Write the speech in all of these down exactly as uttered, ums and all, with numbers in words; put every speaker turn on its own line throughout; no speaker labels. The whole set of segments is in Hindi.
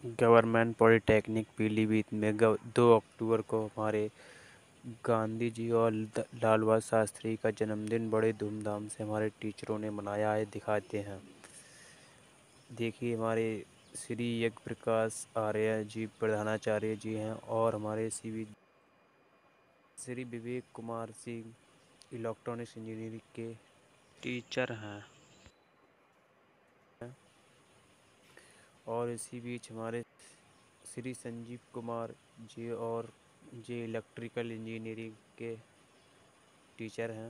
गवर्नमेंट पॉलिटेक्निक पीलीभीत में दो अक्टूबर को हमारे गांधी जी और लाल बहादुर शास्त्री का जन्मदिन बड़े धूमधाम से हमारे टीचरों ने मनाया है। दिखाते हैं, देखिए हमारे श्री यज्ञ प्रकाश आर्य जी प्रधानाचार्य जी हैं और हमारे सी श्री विवेक कुमार सिंह इलेक्ट्रॉनिक्स इंजीनियरिंग के टीचर हैं। और इसी बीच हमारे श्री संजीव कुमार जी और जी इलेक्ट्रिकल इंजीनियरिंग के टीचर हैं।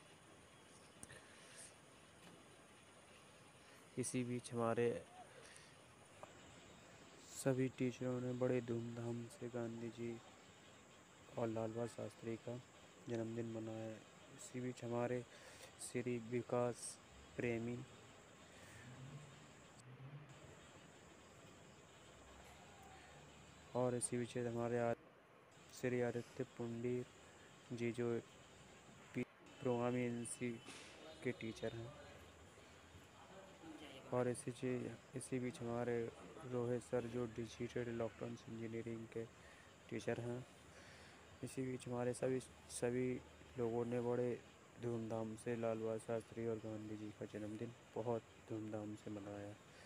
इसी बीच हमारे सभी टीचरों ने बड़े धूमधाम से गांधी जी और लाल बहादुर शास्त्री का जन्मदिन मनाया। इसी बीच हमारे श्री विकास प्रेमी और इसी बीच हमारे श्री आदित्य पुंडीर जी जो प्रोग्रामिंग एजेंसी के टीचर हैं। और इसी चीज इसी बीच हमारे रोहित सर जो डिजिटल इलेक्ट्रॉनिक्स इंजीनियरिंग के टीचर हैं। इसी बीच हमारे सभी सभी लोगों ने बड़े धूमधाम से लाल बहादुर शास्त्री और गांधी जी का जन्मदिन बहुत धूमधाम से मनाया।